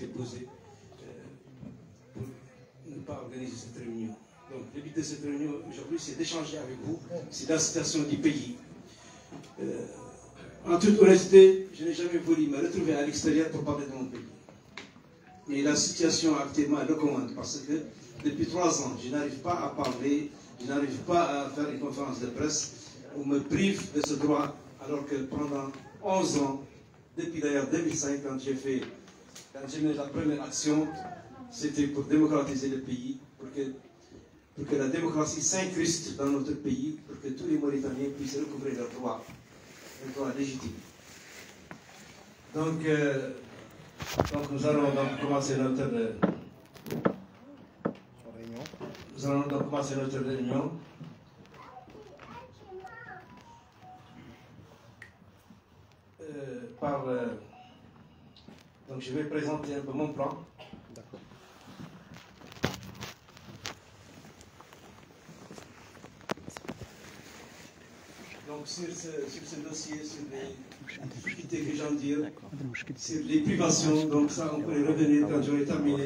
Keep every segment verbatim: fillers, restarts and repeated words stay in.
été posées euh, pour ne pas organiser cette réunion. Donc le but de cette réunion aujourd'hui, c'est d'échanger avec vous sur la situation du pays. Euh, en toute honnêteté, je n'ai jamais voulu me retrouver à l'extérieur pour parler de mon pays. Et la situation actuellement elle recommande parce que depuis trois ans, je n'arrive pas à parler, je n'arrive pas à faire une conférence de presse. On me prive de ce droit alors que pendant onze ans, depuis d'ailleurs deux mille cinq, quand j'ai fait, quand j'ai mené la première action, c'était pour démocratiser le pays, pour que, pour que la démocratie s'incruste dans notre pays, pour que tous les Mauritaniens puissent recouvrer leurs droits, leurs droits légitimes. Donc, euh, donc nous allons donc commencer notre euh, réunion. Nous allons donc commencer notre réunion. Euh, par, euh, donc je vais présenter un peu mon plan. D'accord. Donc sur ce, sur ce dossier, sur les difficultés que j'en dire, sur les privations, donc ça on pourrait revenir quand j'aurai terminé.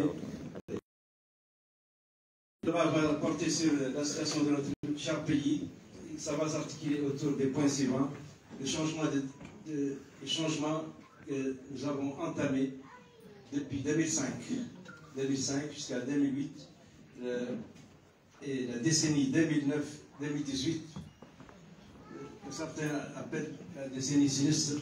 Le débat va porter sur la situation de notre cher pays. Ça va s'articuler autour des points suivants. Le changement de De, les changements que nous avons entamés depuis deux mille cinq, deux mille cinq jusqu'à deux mille huit, le, et la décennie deux mille neuf deux mille dix-huit, que certains appellent la décennie sinistre,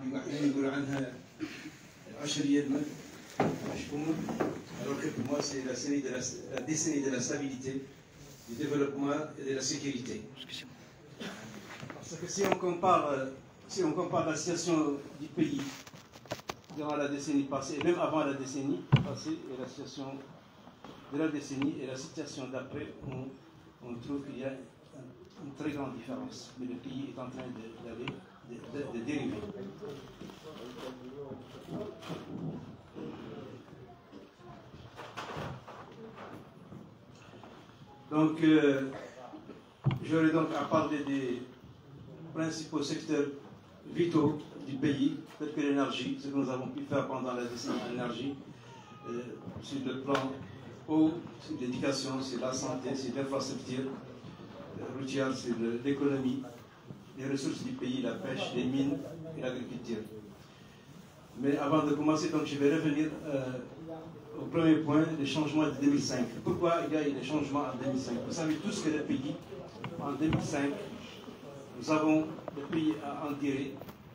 alors que pour moi c'est la, la, la décennie de la stabilité, du développement et de la sécurité. Parce que si on compare Si on compare la situation du pays durant la décennie passée, et même avant la décennie passée, et la situation de la décennie et la situation d'après, on, on trouve qu'il y a une très grande différence. Mais le pays est en train d'aller, de, de, de dériver. Donc, euh, j'aurai donc à parler des principaux secteurs vitaux du pays, tels que l'énergie, ce que nous avons pu faire pendant la décennie de l'énergie, euh, sur le plan eau, sur l'éducation, sur la santé, sur l'infrastructure euh, routière, sur l'économie, les ressources du pays, la pêche, les mines et l'agriculture. Mais avant de commencer, donc, je vais revenir euh, au premier point, les changements de deux mille cinq. Pourquoi il y a eu des changements en deux mille cinq? Vous savez tous que le pays, en deux mille cinq, nous avons le pays à endurer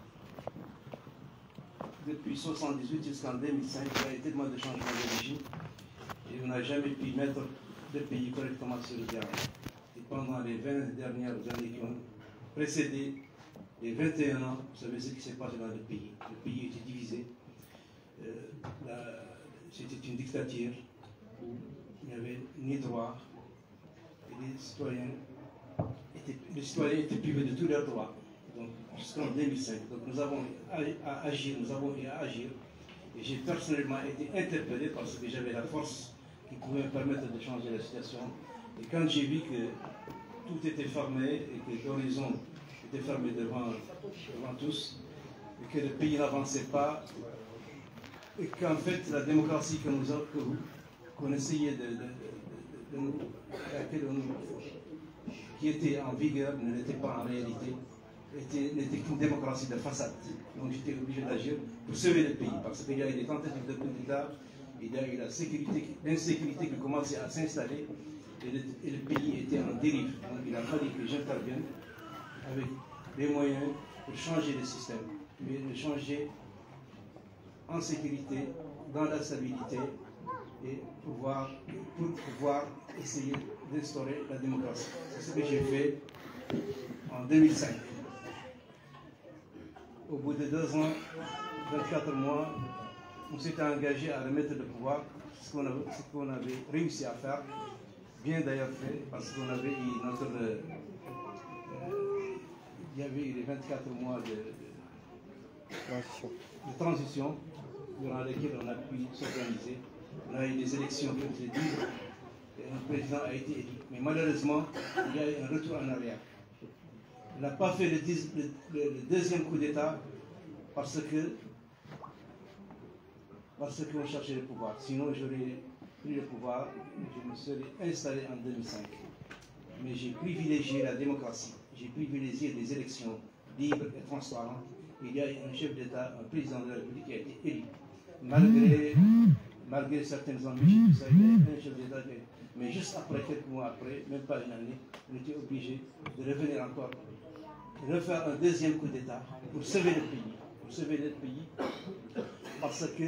depuis mille neuf cent soixante-dix-huit jusqu'en deux mille cinq. Il y a eu tellement de changements de régime et on n'a jamais pu mettre le pays correctement sur le terrain. Et pendant les vingt dernières années qui ont précédé les vingt et un ans, vous savez ce qui s'est passé dans le pays. Le pays était divisé. Euh, C'était une dictature où il n'y avait ni droit et les citoyens étaient, les citoyens étaient privés de tous leurs droits. Donc, jusqu'en deux mille cinq. Donc, nous avons à agir, nous avons eu à agir. Et j'ai personnellement été interpellé parce que j'avais la force qui pouvait me permettre de changer la situation. Et quand j'ai vu que tout était fermé et que l'horizon était fermé devant, devant tous, et que le pays n'avançait pas, et qu'en fait la démocratie que nous que vous, qu'on essayait de, de, de, de, de nous, laquelle on, qui était en vigueur ne l'était pas en réalité, n'était qu'une démocratie de façade. Donc j'étais obligé d'agir pour sauver le pays, parce qu'il y a eu des tentatives de coup d'État, il y a eu l'insécurité qui commençait à s'installer, et, et le pays était en dérive. Donc il a fallu que j'intervienne avec des moyens pour changer le système, mais le changer en sécurité, dans la stabilité, et pouvoir, pour pouvoir essayer d'instaurer la démocratie. C'est ce que j'ai fait en deux mille cinq. Au bout de deux ans, vingt-quatre mois, on s'était engagé à remettre le pouvoir, ce qu'on avait, qu'on avait réussi à faire, bien d'ailleurs fait, parce qu'on avait eu notre... Euh, il y avait eu les vingt-quatre mois de, de, de transition durant lesquels on a pu s'organiser. On a eu des élections qui ont été libres et un président a été élu. Mais malheureusement, il y a eu un retour en arrière. On n'a pas fait le, le, le deuxième coup d'État parce que parce qu'on cherchait le pouvoir. Sinon, j'aurais pris le pouvoir, je me serais installé en deux mille cinq. Mais j'ai privilégié la démocratie, j'ai privilégié les élections libres et transparentes. Il y a un chef d'État, un président de la République qui a été élu. Malgré, malgré certaines ambitions, tout ça, il y a un chef d'État qui a été... Mais juste après, quelques mois après, même pas une année, on était obligé de revenir encore, de refaire un deuxième coup d'État pour sauver le pays. Pour sauver le pays, parce que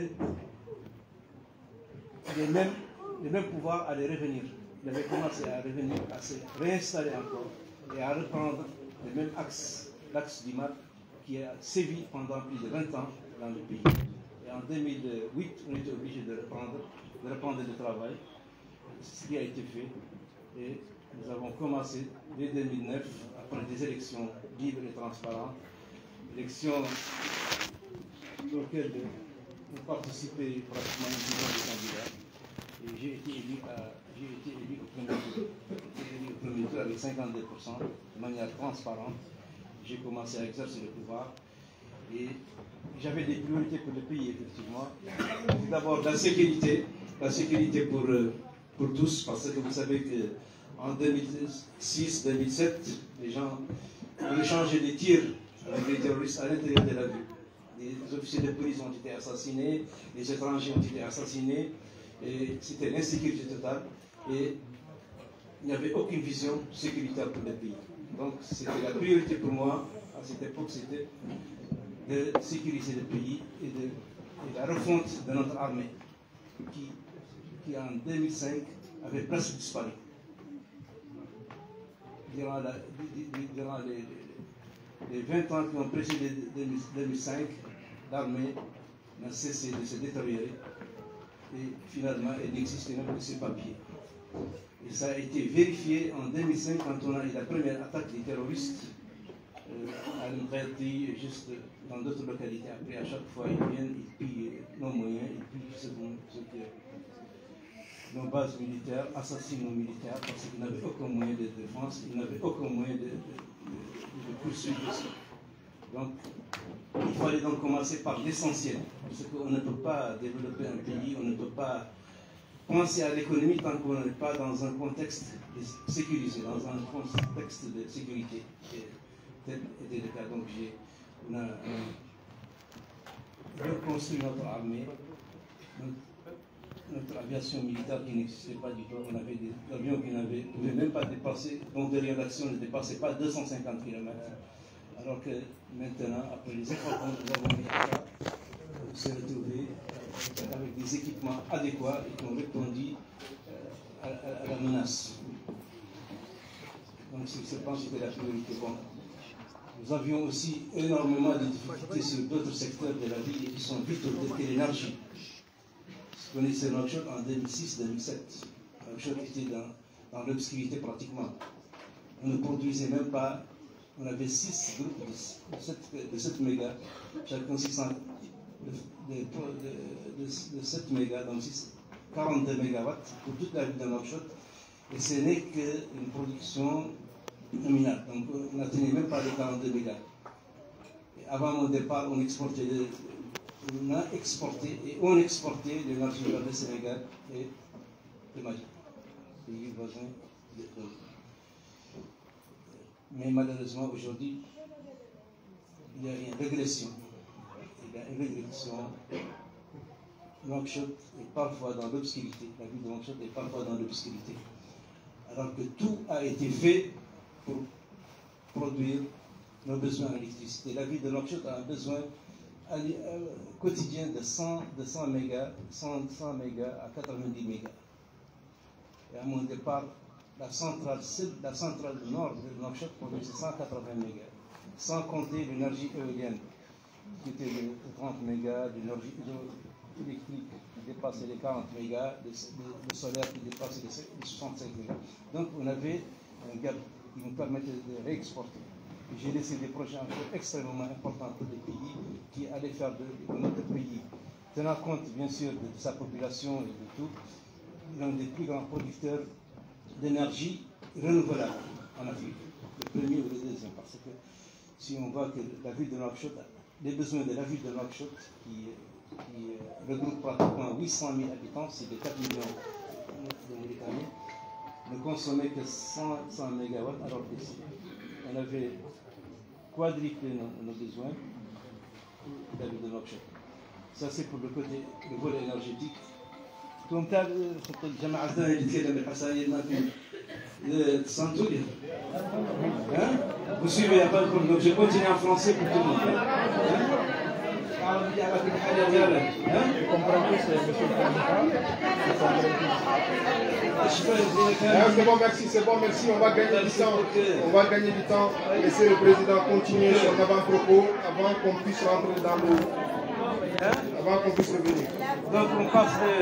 les mêmes, les mêmes pouvoirs allaient revenir. Ils avaient commencé à revenir, à se réinstaller encore et à reprendre le même axe, l'axe du mal qui a sévi pendant plus de vingt ans dans le pays. Et en deux mille huit, on était obligé de reprendre, de reprendre le travail, ce qui a été fait. Et nous avons commencé dès deux mille neuf, après des élections libres et transparentes, élections auxquelles ont participé pratiquement une dizaine de candidats. Et j'ai été élu, à, j'ai été élu au premier tour. J'ai été élu au premier tour avec cinquante-deux pour cent de manière transparente. J'ai commencé à exercer le pouvoir et j'avais des priorités pour le pays, effectivement. D'abord, la sécurité, la sécurité pour, pour tous, parce que vous savez qu'en deux mille six deux mille sept, les gens ont échangé des tirs avec les terroristes à l'intérieur de la ville. Les officiers de police ont été assassinés, les étrangers ont été assassinés, et c'était l'insécurité totale, et il n'y avait aucune vision sécuritaire pour le pays. Donc c'était la priorité pour moi, à cette époque, c'était de sécuriser le pays et de et la refonte de notre armée, qui, qui en deux mille cinq avait presque disparu. Durant, la, durant les, les vingt ans qui ont précédé deux mille cinq, l'armée n'a cessé de se détériorer et finalement elle n'existait même que sur papier. Et ça a été vérifié en deux mille cinq quand on a eu la première attaque des terroristes euh, à Mreti et juste dans d'autres localités. Après, à chaque fois, ils viennent, ils pillent nos moyens, ils pillent ce ce que, nos bases militaires, assassinent nos militaires parce qu'ils n'avaient aucun moyen de défense, ils n'avaient aucun moyen de, de, de, de poursuivre ça. Donc, il fallait donc commencer par l'essentiel, parce qu'on ne peut pas développer un pays, on ne peut pas penser à l'économie tant qu'on n'est pas dans un contexte sécurisé, dans un contexte de sécurité. Et tel était le cas. Donc, on a euh, reconstruit notre armée, notre, notre aviation militaire qui n'existait pas du tout. On avait des avions qui ne pouvaient même pas dépasser, dont des réactions ne dépassaient pas deux cent cinquante kilomètres. Alors que maintenant, après les efforts que nous avons mis à faire, on s'est retrouvé avec des équipements adéquats et qui ont répondu euh, à, à, à la menace. Donc, je pense que c'était la priorité. Bon, nous avions aussi énormément de difficultés sur d'autres secteurs de la vie qui sont vitaux, tels que l'énergie. Vous connaissez Nouakchott en deux mille six deux mille sept. Nouakchott était dans, dans l'obscurité pratiquement. On ne produisait même pas. On avait six groupes de sept mégas, chacun six cents de, de, de, de, de sept mégas, donc quarante-deux mégawatts pour toute la ville de Nouakchott. Et ce n'est qu'une production nominale. Donc on n'atteignait même pas les quarante-deux mégas. Et avant mon départ, on exportait, de, on a exporté et on exportait l'énergie vers le Sénégal et le Mali, pays voisins de l'autre. Mais malheureusement, aujourd'hui, il y a une régression. Il y a une régression. Nouakchott est parfois dans l'obscurité. La ville de Nouakchott est parfois dans l'obscurité. Alors que tout a été fait pour produire nos besoins en électricité. La ville de Nouakchott a un besoin quotidien de cent, de cent mégas, cent, cent mégas à quatre-vingt-dix mégas. Et à mon départ, La centrale, la centrale du nord de Nouakchott produisait cent quatre-vingts mégas, sans compter l'énergie éolienne, qui était de trente mégas, l'énergie électrique qui dépassait les quarante mégas, le solaire qui dépassait les soixante-cinq mégas. Donc on avait un gap qui nous permettait de réexporter. J'ai laissé des projets encore extrêmement importants pour les pays qui allaient faire de, de notre pays, tenant compte bien sûr de, de sa population et de tout, l'un des plus grands producteurs d'énergie renouvelable en Afrique, le premier ou le deuxième, parce que si on voit que la ville de Nouakchott, les besoins de la ville de Nouakchott, qui, qui regroupe pratiquement huit cent mille habitants, c'est de quatre millions de Mauritaniens, ne consommait que cent, cent mégawatts, alors qu'on avait quadruplé nos, nos besoins d'habiter de Nouakchott. Ça c'est pour le côté, le volet énergétique. كنت خط الجماعة الثانية اللي تكلم الحسائل ما في تصنتوا لي ها vous suivez pas le donc je continue en français pour tout le monde العربية على كل حال يا غالي ها c'est bon merci c'est bon merci on va gagner du temps on va gagner du temps laissez le président continuer son avant-propos avant qu'on puisse rentrer dans le avant qu'on puisse revenir donc on passe de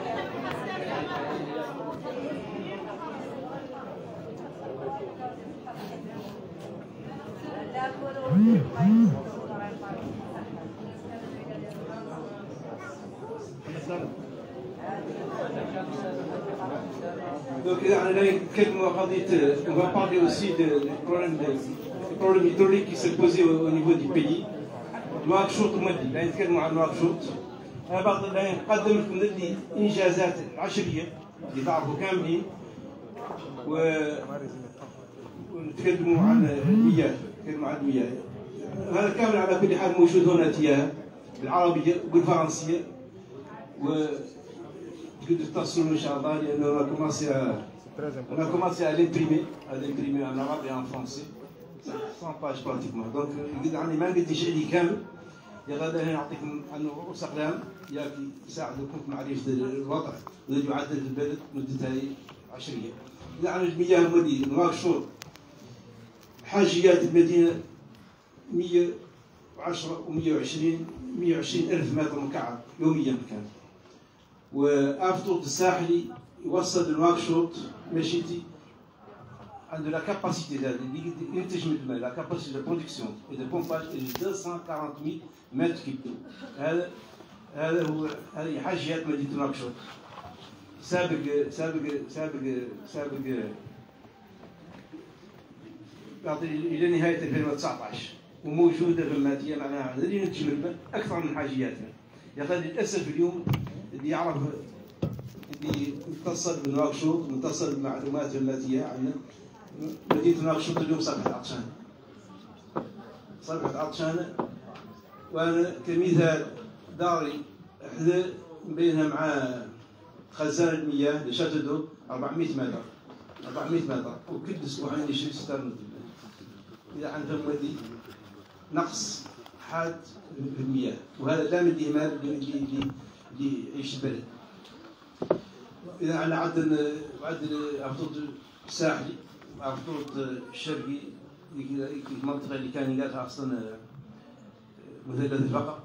Donc, on va parler aussi du problème, de, problème hydraulique qui s'est posé au, au niveau du pays. Nouakchott مدي لا نتكلموا عن نواكشوط. أنا بعض لا نقدم لكم ندي إنجازات عشرية اللي تعرفوا كاملين و ونتكلموا عن المياه، نتكلموا عن المياه. هذا كامل على كل حال موجود هنا تياه بالعربية وبالفرنسية و تقدروا تصلوا إن شاء الله لأنه on a commencé à on a commencé à l'imprimer, à l'imprimer en arabe et en français. cent pages pratiquement. Donc يعني ما نقدرش عليه كامل. يا غدا هنا نعطيكم عنه رؤوس أقلام ياكي يساعدكم في معرفة الوضع الذي يعدل في البلد مدتها عشرية. إذا عن المياه المدينة نواكشوط حاجيات المدينة مئة وعشرة ومئة وعشرين مئة وعشرين ألف متر مكعب يوميا كان. وأفطوط الساحلي يوصل لنواكشوط مشيتي عنده لا كاباسيتي اللي ينتج من الماء لا كاباسيتي دو برودكسيون اي دو بومباج مئتين وأربعين مئة متر كيب. هذا هذا هو هذه حاجيات مدينة نواكشوط. سابق سابق سابق سابق إلى نهاية ألفين وتسعة عشر وموجودة في الماتية معناها اللي ينتج من الماء أكثر من حاجياتنا. يا أخي للأسف اليوم اللي يعرف اللي متصل بنواكشوط متصل بالمعلومات الماتية عندنا مدينة نواكشوط اليوم صبحت عطشانة. صبحت عطشانة وأنا كمثال داري إحدى بينها مع خزان المياه لشاتو دو أربعمئة متر أربعمئة متر وكل أسبوعين يشري ستار. إذا عندهم ودي نقص حاد في المياه وهذا لا من الإهمال اللي اللي يعيش البلد. إذا على عدد عدد أفطوط الساحلي أفطوط الشرقي المنطقة اللي كان يلاتها أصلا مثلث الفقر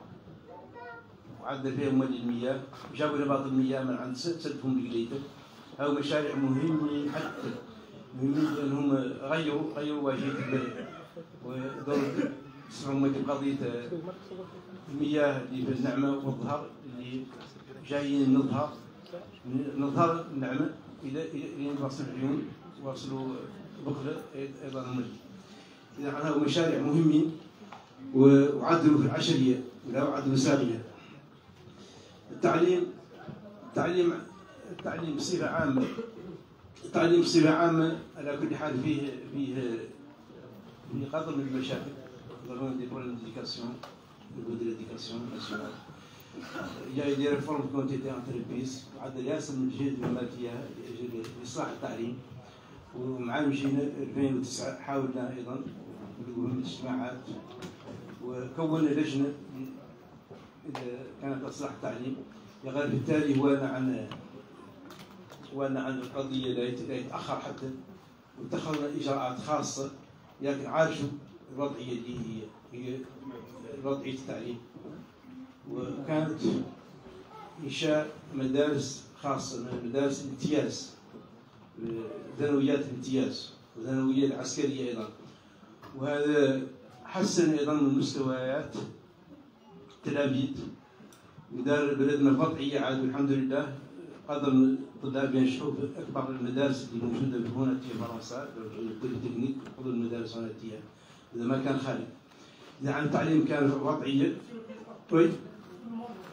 وعدل فيها مولي المياه وجابوا رباط المياه من عند سدهم بقليته. هاو مشاريع مهمين حتى مهمين لأنهم غيروا غيروا واجهة البلد ودور تسمعوا قضية المياه اللي في النعمة والظهر اللي جايين نظهر نظهر النعمة إلى إلى نوصل العيون وصلوا بكرة أيضا المجد. إذا هاو مشاريع مهمين وعدلوا في العشرية ولا عدلوا سابية. التعليم التعليم التعليم بصفة عامة التعليم بصفة عامة على كل حال فيه فيه فيه قدر من المشاكل. Nous avons des problèmes d'éducation au niveau de l'éducation nationale. Il y a eu des réformes qui ont été entreprises. عدل ياسر من الجهد بما فيها لإصلاح التعليم. ومعاهم جينا ألفين وتسعة حاولنا أيضا بمهمة الاجتماعات وكونا لجنة إذا كانت إصلاح التعليم. يغير بالتالي هوانا عن هوانا عن القضية لا يتأخر حتى واتخذنا إجراءات خاصة لكن عالجوا الوضعية اللي هي هي وضعية التعليم. وكانت إنشاء مدارس خاصة من مدارس الامتياز ثانويات الامتياز والثانوية العسكرية أيضا. وهذا حسن أيضا من مستويات التلاميذ ودار بلدنا وضعية عاد الحمد لله قدر الطلاب ينجحوا في أكبر المدارس اللي موجودة هنا في فرنسا البوليتكنيك قبل المدارس هنا تيها إذا ما كان خالي. إذا عن التعليم كان وضعية. وي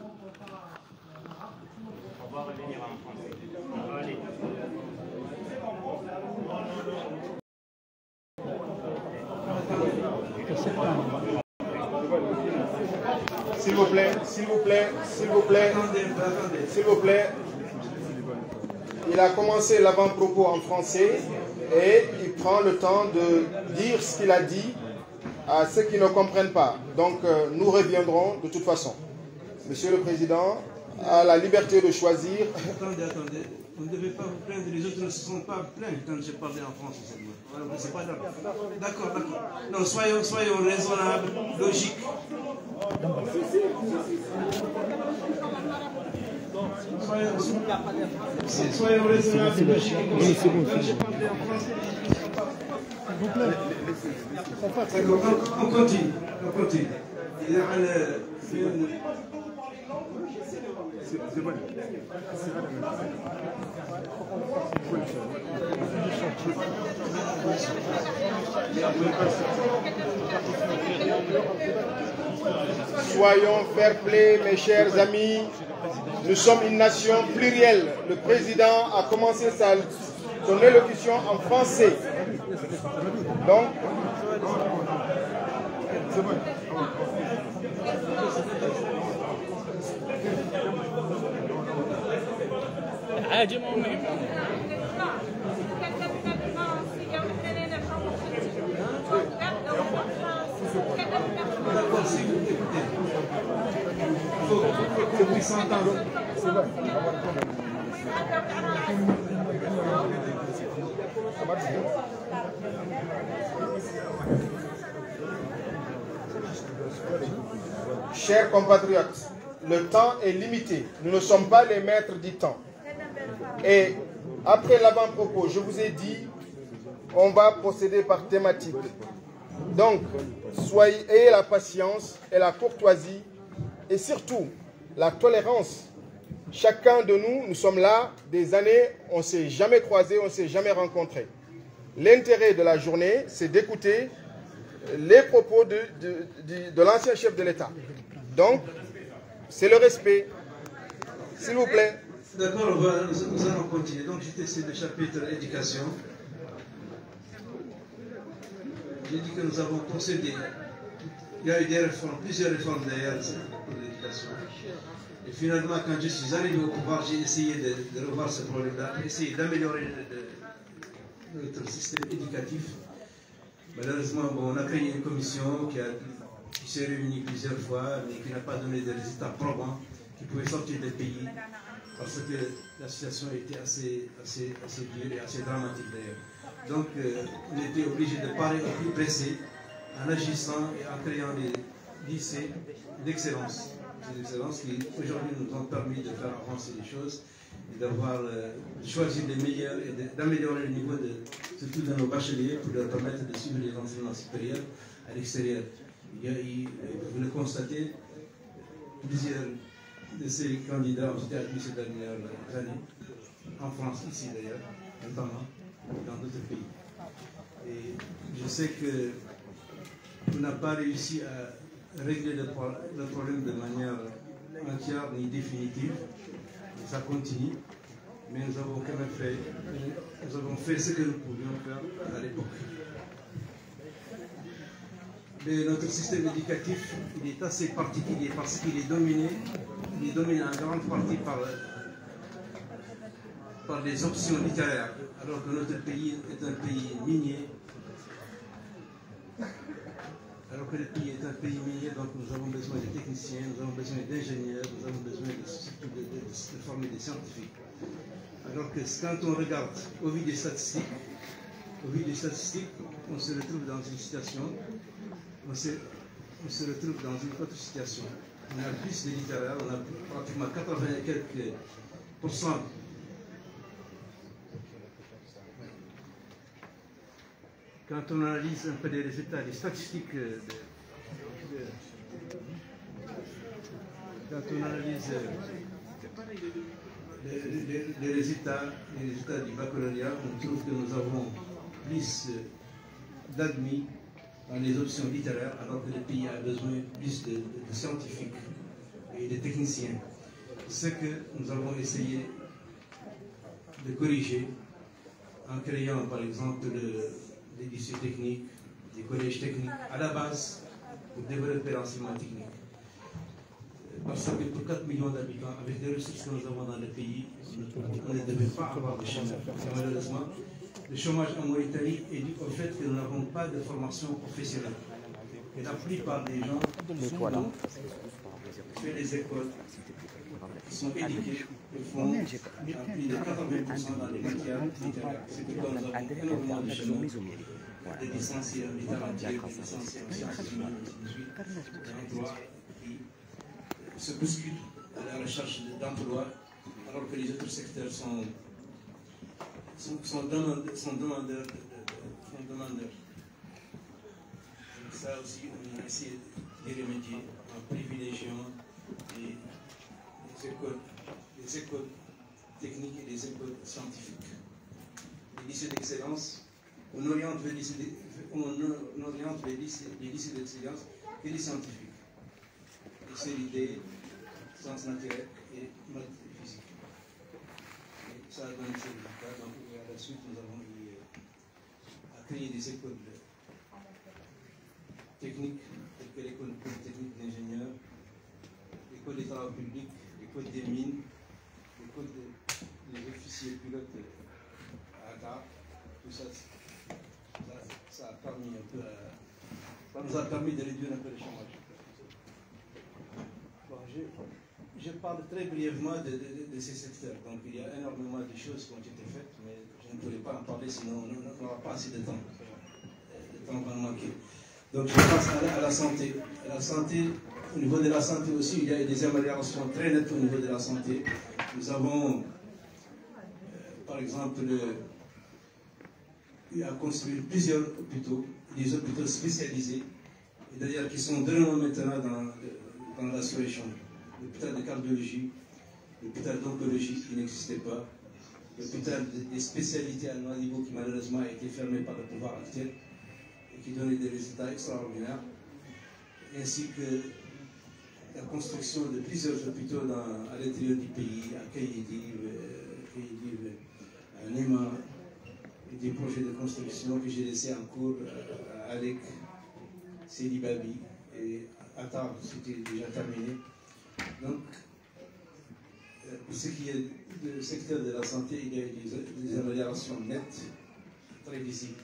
va revenir en français. Allez. S'il vous plaît, s'il vous plaît, s'il vous plaît, s'il vous plaît. Il a commencé l'avant-propos en français et il prend le temps de dire ce qu'il a dit à ceux qui ne comprennent pas. Donc euh, nous reviendrons de toute façon. Monsieur le Président a la liberté de choisir. Attendez, attendez. Vous ne devez pas vous plaindre. Les autres ne se sont pas plaints quand j'ai parlé en français. C'est pas grave. D'accord, d'accord. Non, soyons, soyons raisonnables, logiques. Soyons, soyons raisonnables, logiques. Quand j'ai parlé en français, on continue, on continue. Il y a une... C'est bon. Soyons fair play, mes chers amis. Nous sommes une nation plurielle. Le président a commencé sa, son élocution en français. Donc, c'est bon. عادي مهم D'accord, si vous écoutez. Il faut que vous s'entendez. Chers compatriotes, le temps est limité. Nous ne sommes pas les maîtres du temps. Et après l'avant-propos, je vous ai dit, on va procéder par thématique. Donc, soyez, ayez la patience et la courtoisie et surtout la tolérance. Chacun de nous, nous sommes là des années, on ne s'est jamais croisés, on ne s'est jamais rencontrés. L'intérêt de la journée, c'est d'écouter les propos de, de, de, de l'ancien chef de l'État. Donc, c'est le respect. S'il vous plaît. D'accord, nous, nous allons continuer. Donc, j'étais sur le chapitre éducation. J'ai dit que nous avons procédé. Il y a eu des réformes, plusieurs réformes d'ailleurs pour l'éducation. Et finalement, quand je suis arrivé au pouvoir, j'ai essayé de, de revoir ce problème-là, essayer d'améliorer notre système éducatif. Malheureusement, bon, on a créé une commission qui, a, qui s'est réunie plusieurs fois, mais qui n'a pas donné de résultats probants, qui pouvaient sortir des pays, parce que la situation était assez, assez, assez dure et assez dramatique d'ailleurs. Donc, euh, on était obligé de parer au plus pressé, en agissant et en créant des lycées d'excellence. Des excellences qui aujourd'hui nous ont permis de faire avancer les choses et d'avoir euh, choisi les meilleurs et d'améliorer le niveau de, surtout de nos bacheliers pour leur permettre de suivre les enseignements supérieurs à l'extérieur. Vous le constatez, plusieurs de ces candidats ont été admis ces dernières années, en France, ici d'ailleurs, notamment dans d'autres pays. Et je sais que on n'a pas réussi à régler le, pro le problème de manière entière ni définitive. Et ça continue. Mais nous avons quand même fait, nous avons fait ce que nous pouvions faire à l'époque. Mais notre système éducatif, il est assez particulier parce qu'il est dominé, il est dominé en grande partie par, par les options littéraires, alors que notre pays est un pays minier. Alors que le pays est un pays minier, donc nous avons besoin de techniciens, nous avons besoin d'ingénieurs, nous avons besoin de, de, de, de former des scientifiques. Alors que quand on regarde au vu des statistiques, au vu des statistiques, on se retrouve dans une situation, on se, on se retrouve dans une autre situation. On a plus de littéraires, on a pratiquement quatre-vingts et quelques pourcents. Quand on analyse un peu les résultats, les statistiques, de, de, quand on analyse les, les, les, résultats, les résultats du baccalauréat, on trouve que nous avons plus d'admis dans les options littéraires, alors que le pays a besoin plus de, de, de scientifiques et de techniciens. ce que nous avons essayé de corriger en créant par exemple le, des lycées techniques, des collèges techniques à la base pour développer l'enseignement technique. Parce que pour quatre millions d'habitants, avec les ressources que nous avons dans le pays, on ne devait pas avoir de chômage. Malheureusement, le chômage en Mauritanie est dû au fait que nous n'avons pas de formation professionnelle. Et la plupart des gens qui ont fait des écoles, qui sont éduqués, et font plus de quatre-vingts pour cent dans les matières littéraires. C'est pourquoi nous avons énormément de chômage, des licenciés en littérature, des licenciés en sciences humaines, des emplois qui se bousculent à la recherche d'emploi, alors que les autres secteurs sont, sont, sont demandeurs. Sont demandeurs, de, de, sont demandeurs. Donc ça aussi, on a essayé de remédier en privilégiant les, les, écoles, les écoles techniques et les écoles scientifiques. Les lycées d'excellence, on oriente les lycées d'excellence et les scientifiques. C I D, sciences naturelles et maths et physique. Et ça a donné ses résultats. Donc, à la suite, nous avons eu à créer des écoles techniques, telles que l'école polytechnique d'ingénieurs, l'école des travaux publics, l'école des mines, l'école des officiers pilotes à Dakar. Tout ça, ça, ça a permis un peu à, ça nous a permis de réduire un peu le chômage. Je, je parle très brièvement de, de, de ces secteurs. Donc il y a énormément de choses qui ont été faites, mais je ne pourrais pas en parler sinon on n'aura pas assez de temps. Le temps va manquer. Donc je passe à la, à la santé. À la santé, au niveau de la santé aussi, il y a des améliorations très nettes au niveau de la santé. Nous avons, euh, par exemple, eu à construire plusieurs hôpitaux, des hôpitaux spécialisés, et d'ailleurs qui sont de nous maintenant dans, dans la sous-région. L'hôpital de cardiologie, l'hôpital d'oncologie qui n'existait pas, l'hôpital des spécialités à Nouadhibou qui malheureusement a été fermé par le pouvoir actuel et qui donnait des résultats extraordinaires, ainsi que la construction de plusieurs hôpitaux dans, à l'intérieur du pays, à Kaïdiv, à Néma, et des projets de construction que j'ai laissés en cours à Alec, Sidi Babi et à Tarbes, c'était déjà terminé. Donc, pour ce qui est du secteur de la santé, il y a des, des améliorations nettes, très visibles.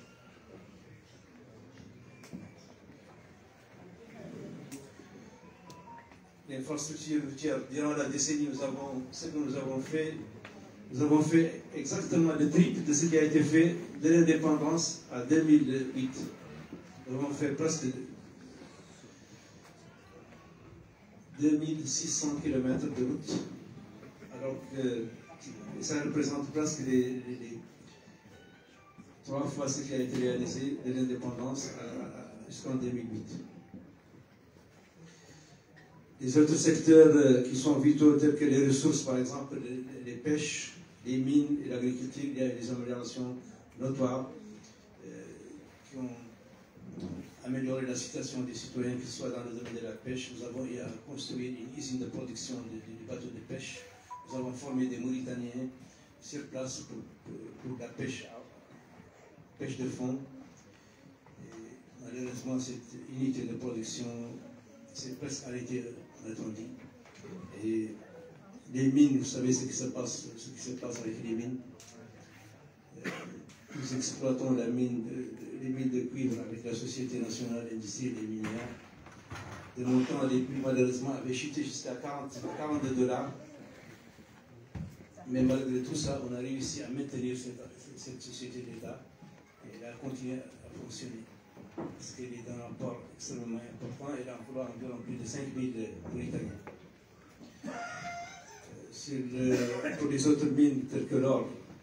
L'infrastructure routière, durant la décennie, nous avons, ce que nous avons fait, nous avons fait exactement le triple de ce qui a été fait de l'indépendance à deux mille huit. Nous avons fait presque deux mille six cents kilomètres de route, alors que ça représente presque les, les, les trois fois ce qui a été réalisé de l'indépendance jusqu'en deux mille huit. Les autres secteurs qui sont vitaux, tels que les ressources, par exemple les, les pêches, les mines et l'agriculture, il y a des améliorations notoires euh, qui ont améliorer la situation des citoyens, qu'ils soient dans le domaine de la pêche. Nous avons eu à construire une usine de production de, de, de bateaux de pêche. Nous avons formé des Mauritaniens sur place pour, pour, pour la pêche, pêche de fond. Et malheureusement, cette unité de production s'est presque arrêtée, on a dit. Et les mines, vous savez ce qui se passe, ce qui se passe avec les mines. Nous exploitons la mine de, les mines de cuivre avec la Société nationale d'industrie des minières. De mon temps, les prix malheureusement avaient chuté jusqu'à quarante dollars. Mais malgré tout ça, on a réussi à maintenir cette, cette société d'État et elle a continué à fonctionner. Parce qu'elle est dans un port extrêmement important et elle emploie environ plus de cinq mille Mauritaniens. Le, pour les autres mines telles que l'or,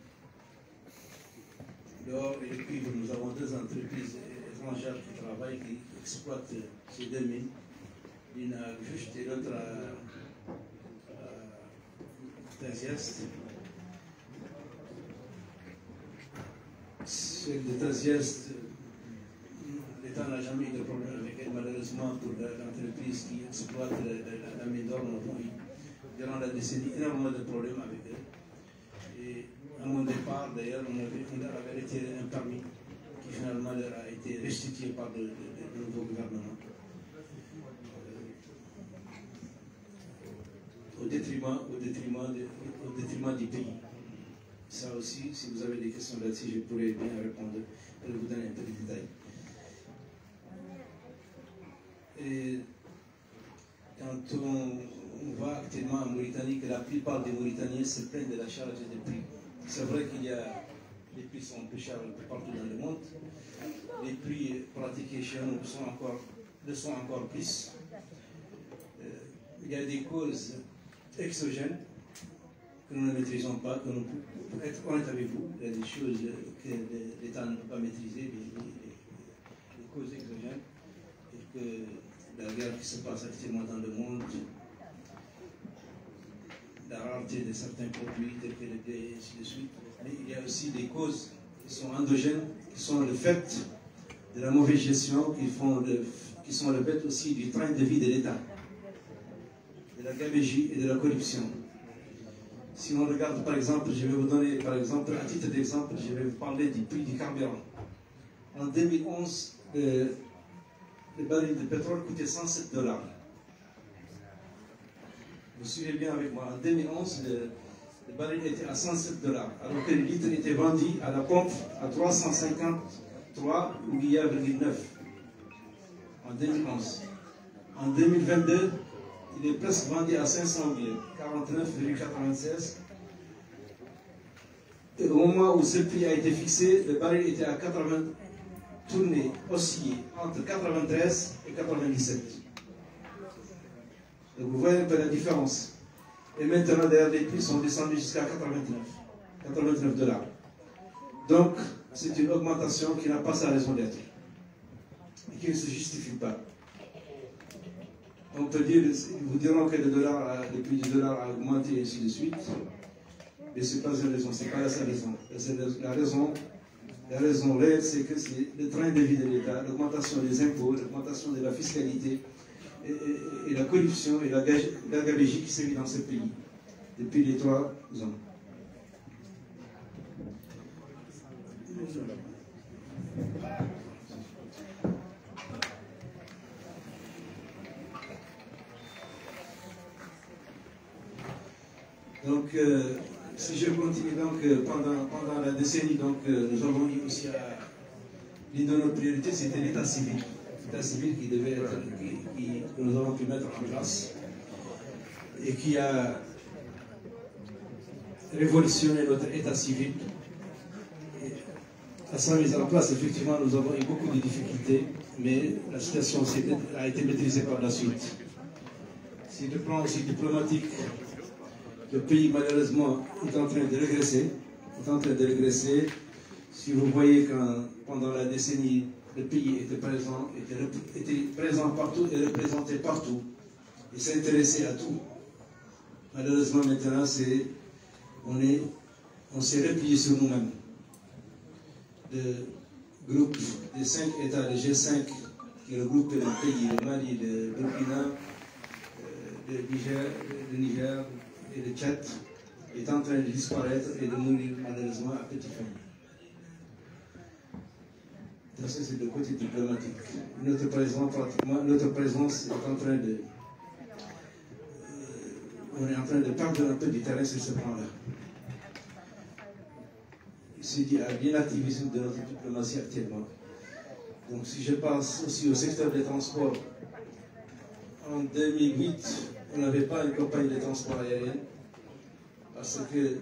l'or et le cuivre, nous avons deux entreprises étrangères qui travaillent, qui exploitent ces deux mines. L'une à Juste et l'autre à, à Taziast. Celle de Taziast, l'État n'a jamais eu de problème avec elle, malheureusement, pour l'entreprise qui exploite la, la, la mine d'or, nous avons eu durant la décennie, énormément de problèmes avec eux. Et à mon départ, d'ailleurs, on avait, on avait retiré un permis qui finalement leur a été restitué par le, le, le nouveau gouvernement. Euh, au, détriment, au, détriment de, au détriment du pays. Ça aussi, si vous avez des questions là-dessus, je pourrais bien répondre et vous donner un peu de détails. Et quand on, on voit actuellement en Mauritanie que la plupart des Mauritaniens se plaignent de la charge des prix. C'est vrai qu'il y a les prix sont plus chers partout dans le monde. Les prix pratiqués chez nous sont encore, le sont encore plus. Euh, il y a des causes exogènes que nous ne maîtrisons pas, que nous, pour être honnête avec vous, il y a des choses que l'État ne peut pas maîtriser, les, les, les causes exogènes, et que la guerre qui se passe actuellement dans le monde, la rareté de certains produits, tels que les blés, et ainsi de suite. Mais il y a aussi des causes qui sont endogènes, qui sont le fait de la mauvaise gestion, qui, font le, qui sont le fait aussi du train de vie de l'État, de la gabegie et de la corruption. Si on regarde par exemple, je vais vous donner par exemple, à titre d'exemple, je vais vous parler du prix du carburant. En deux mille onze, le, le baril de pétrole coûtait cent sept dollars. Vous suivez bien avec moi. En deux mille onze, le, le baril était à cent sept dollars, alors que le litre était vendu à la pompe à trois cent cinquante-trois virgule neuf en deux mille onze. En deux mille vingt-deux, il est presque vendu à cinq cent quarante-neuf virgule quatre-vingt-seize. Et au moment où ce prix a été fixé, le baril était à quatre-vingts, tourné, oscillé entre quatre-vingt-treize et quatre-vingt-dix-sept. Donc vous voyez un peu la différence. Et maintenant, d'ailleurs, les prix sont descendus jusqu'à quatre-vingt-neuf dollars. Donc, c'est une augmentation qui n'a pas sa raison d'être et qui ne se justifie pas. On peut dire, vous diront que le, dollar, le prix du dollar a augmenté et ainsi de suite, mais ce n'est pas une raison, ce n'est pas la seule raison. La raison, la raison réelle, c'est que c'est le train de vie de l'État, l'augmentation des impôts, l'augmentation de la fiscalité, et, et, et la corruption et la, la gabegie qui sévit dans ce pays depuis les trois ans. Donc, euh, si je continue, donc, euh, pendant, pendant la décennie, donc, euh, nous avons eu aussi à... L'une de nos priorités, c'était l'état civil. L'état civil qui devait être, qui, qui, que nous avons pu mettre en place et qui a révolutionné notre état civil. Et à sa mise en place, effectivement, nous avons eu beaucoup de difficultés, mais la situation a été maîtrisée par la suite. Sur le plan aussi diplomatique, le pays, malheureusement, est en train de régresser. Est en train de régresser. Si vous voyez que pendant la décennie, le pays était présent, était, était présent partout et représenté partout. Il s'intéressait à tout. Malheureusement, maintenant, c'est, on est, on s'est replié sur nous-mêmes. Le groupe des cinq États, le G cinq, qui regroupe les pays, le Mali, le Burkina, le Niger, le Niger et le Tchad, est en train de disparaître et de mourir malheureusement à petit feu. Ça, c'est le côté diplomatique. Notre présence, pratiquement, notre présence est en train de... Euh, on est en train de perdre un peu du terrain sur ce plan-là. C'est dit à l'inactivisme de notre diplomatie actuellement. Donc si je passe aussi au secteur des transports, en deux mille huit, on n'avait pas une compagnie de transport aérien parce que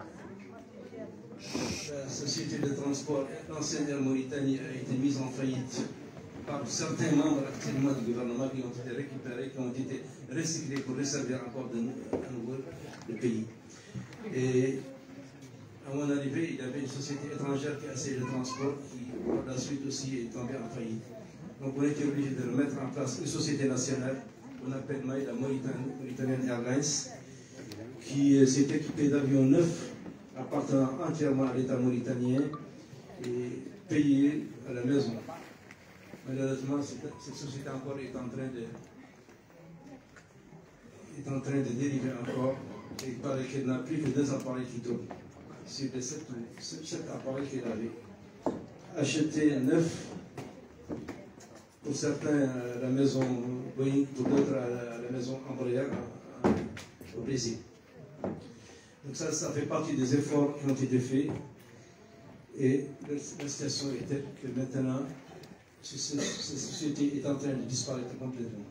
la société de transport, l'ancienne Air Mauritanie, a été mise en faillite par certains membres actuellement du gouvernement qui ont été récupérés, qui ont été recyclés pour resservir encore de à nouveau le pays. Et à mon arrivée, il y avait une société étrangère qui a essayé le transport, qui par la suite aussi est tombée en faillite. Donc on était obligé de remettre en place une société nationale, qu'on appelle la Mauritanian Airlines, qui s'est équipée d'avions neufs, appartenant entièrement à l'État mauritanien et payés à la maison. Malheureusement, cette, cette société encore est en train de, est en train de dériver encore et il paraît qu'elle n'a plus que deux appareils qui tournent. Sur les sept, sept appareils qu'elle avait achetés neufs, pour certains à la maison Boeing, pour d'autres à la maison Embraer au Brésil. Donc ça, ça fait partie des efforts qui ont été faits et la situation est telle que maintenant, cette société est en train de disparaître complètement.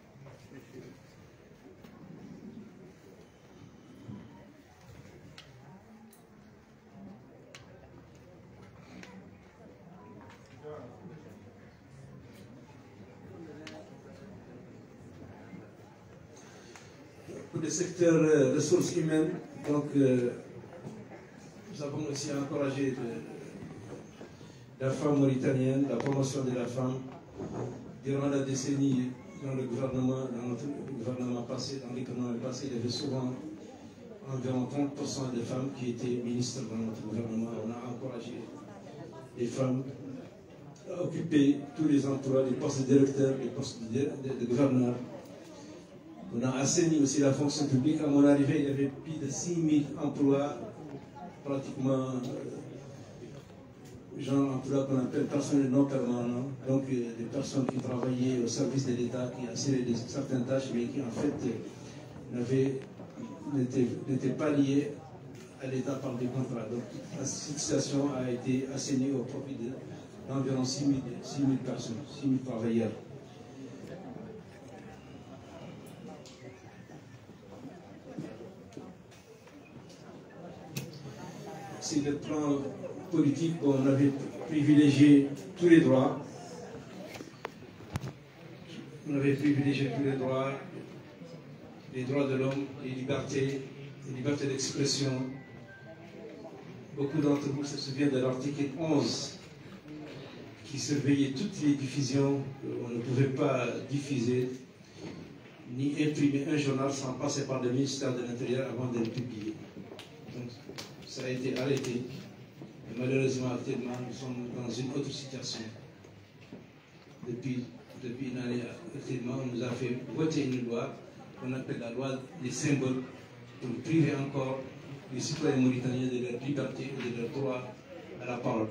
Pour le secteur euh, ressources humaines, donc, euh, nous avons aussi encouragé de, la femme mauritanienne, la promotion de la femme. Durant la décennie, dans le gouvernement, dans notre gouvernement passé, dans l'économie passé, il y avait souvent environ trente pour cent de femmes qui étaient ministres dans notre gouvernement. On a encouragé les femmes à occuper tous les emplois, les postes de directeurs, les postes de, de, de gouverneurs. On a assaini aussi la fonction publique. À mon arrivée, il y avait plus de six mille emplois, pratiquement, euh, genre emplois qu'on appelle personnels non permanents, donc euh, des personnes qui travaillaient au service de l'État, qui assuraient certaines tâches, mais qui en fait n'étaient pas liées à l'État par des contrats. Donc la situation a été assainie au profit d'environ six mille personnes, six mille travailleurs. Sur le plan politique, on avait privilégié tous les droits. On avait privilégié tous les droits, les droits de l'homme, les libertés, les libertés d'expression. Beaucoup d'entre vous se souviennent de l'article onze qui surveillait toutes les diffusions. On ne pouvait pas diffuser ni imprimer un journal sans passer par le ministère de l'Intérieur avant de le publier. Donc, ça a été arrêté. Et malheureusement, actuellement, nous sommes dans une autre situation. Depuis, depuis une année, actuellement, on nous a fait voter une loi qu'on appelle la loi des symboles pour priver encore les citoyens mauritaniens de leur liberté et de leur droit à la parole.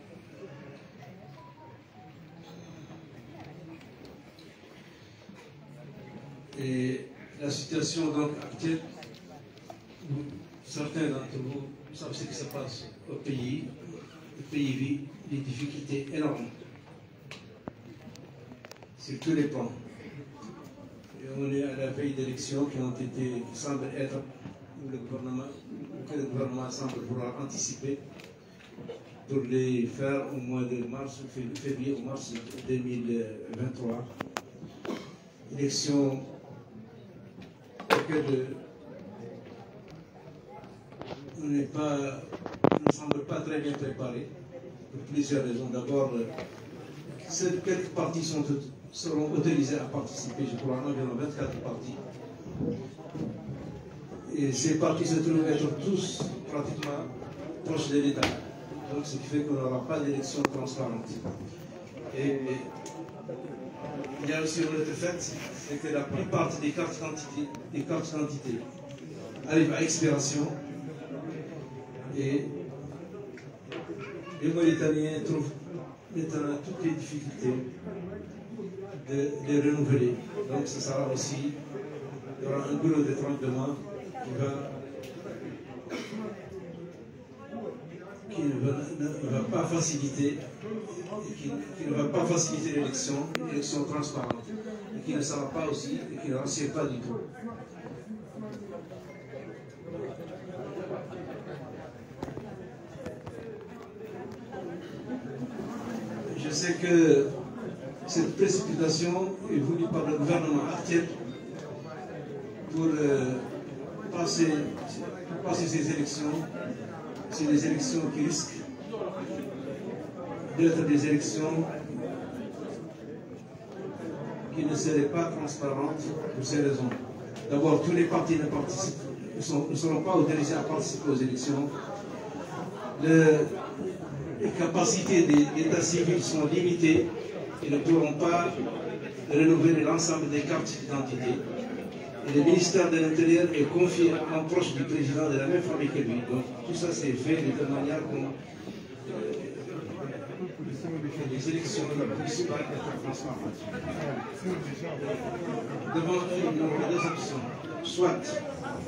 Et la situation donc actuelle, certains d'entre vous savent ce qui se passe au pays. Le pays vit des difficultés énormes sur tous les plans. Et on est à la veille d'élections qui ont été, qui semblent être, où le gouvernement, que le gouvernement semble vouloir anticiper pour les faire au mois de mars, février ou mars deux mille vingt-trois. Élections auxquelles on n'est pas, on ne semble pas très bien préparé pour plusieurs raisons. D'abord, quelques partis sont, seront autorisés à participer, je crois, environ vingt-quatre partis. Et ces partis se trouvent être tous pratiquement proches de l'État. Donc, ce qui fait qu'on n'aura pas d'élection transparente. Et, et il y a aussi un autre fait, c'est que la plupart des cartes d'identité, des cartes d'identité arrivent à expiration. Et les Mauritaniens trouvent maintenant toutes les difficultés de les renouveler. Donc ce sera aussi, il y aura un goulot d'étranglement qui va qui ne va, ne va pas faciliter qui, qui ne va pas faciliter l'élection, une élection transparente, et qui ne sera pas aussi, et qui ne rassure pas du tout. Je sais que cette précipitation est voulue par le gouvernement actuel pour euh, passer, pour passer ces élections. C'est des élections qui risquent d'être des élections qui ne seraient pas transparentes pour ces raisons. D'abord, tous les partis ne, ne, sont, ne seront pas autorisés à participer aux élections. Le, les capacités des états civils sont limitées et ne pourront pas renouveler l'ensemble des cartes d'identité. Et le ministère de l'Intérieur est confié en proche du président de la même famille que lui. Donc tout ça c'est fait de manière qu'on euh, que les élections ne puissent pas être transparentes. Devant eux, nous avons deux options. Soit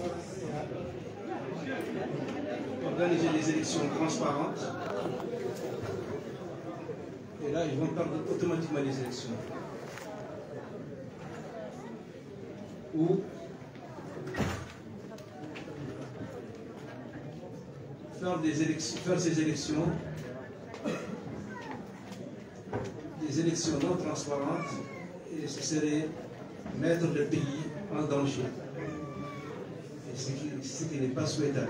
organiser des élections transparentes, et là ils vont perdre automatiquement les élections. Ou faire, des élections, faire ces élections, des élections non transparentes, et ce serait mettre le pays en danger, et ce qui, ce qui n'est pas souhaitable.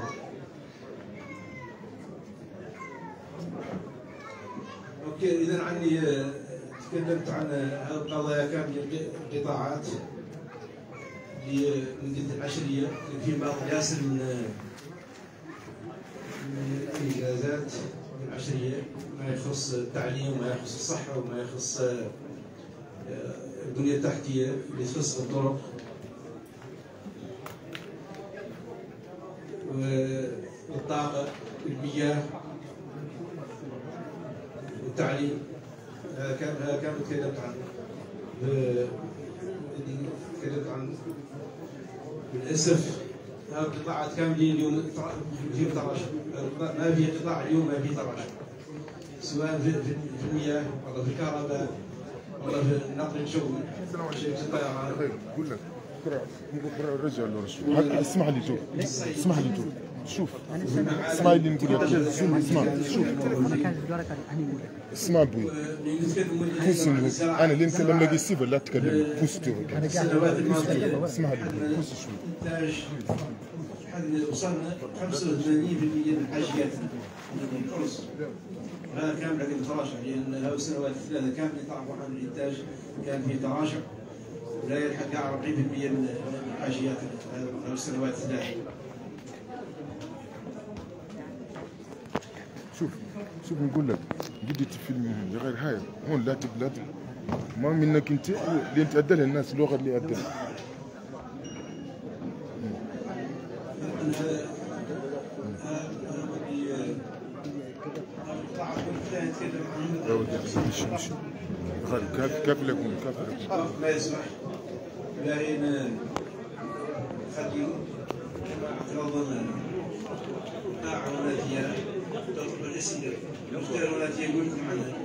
اوكي اذا عني تكلمت عن هذه القضايا كامله قطاعات لمده العشريه في باقي ياسر من من الانجازات العشريه ما يخص التعليم وما يخص الصحه وما يخص البنيه التحتيه اللي تخص الطرق والطاقه المياه التعليم. هذا كان هذا كان تكلمت عنه. تكلمت عنه. للاسف هذه القطاعات كاملين اليوم في تراشق، ما في قطاع اليوم ما في تراشق، سواء في, في المياه ولا في الكهرباء ولا في النقل الجوي، شركه الطيران. قول لك رجع له رجع. اسمح لي تو اسمح لي تو شوف اسمع اللي نقول لك. اسمع شوف اسمع بوي بوس. انا اللي نتكلم لك السيفر لا تكلم بوس تو. اسمع لي بوس شوي. انتاج وصلنا خمسة وثمانين بالمئة من حاجياتنا هذا كان لكن تراجع، لان هذه السنوات الثلاثه كامله تعرفوا عن الانتاج كان في تراجع ولا يلحق كاع أربعين بالمئة من حاجياتنا هذه السنوات الثلاثه. شوف شوف نقول لك بديت فيلم غير هاي هون لا تبلاد ما منك انت اللي تأدى لها الناس اللغه اللي أدى. مشي مشي كيف كيف لكم كيف لكم ما يسمح لكن خليل كما اعترضنا معوناتيا تطلب الاسم مختاروناتيا يقول لكم عنها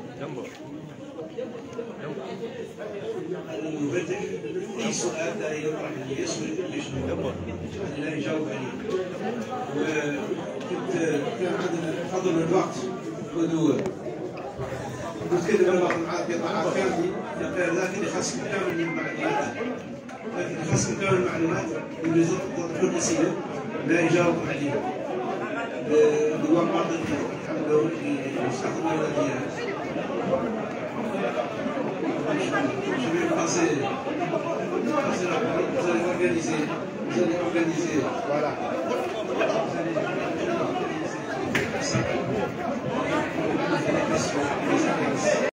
المبدع اي سؤال لا يطرح لي يسوي يشبه لا يجاوب عليه. وكنت كان عندنا فضل الوقت ودور نتكلم الوقت مع قطاعات كامله لكن يخصم كامل المعلومات لكن يخصم كامل المعلومات اللي تدخل الاسئله لا يجاوب عليها. الوقت برضه يحملوا يستخدموا الاديان. Je vais passer, passer la parole, vous allez organiser, vous allez organiser. Voilà. Vous allez organiser.